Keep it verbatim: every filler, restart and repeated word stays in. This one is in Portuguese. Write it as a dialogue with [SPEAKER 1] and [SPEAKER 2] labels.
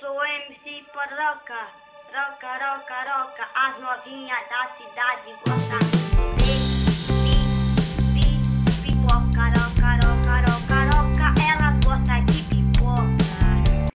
[SPEAKER 1] sou M C Porroca, roca, roca, roca, as novinhas da cidade gostam.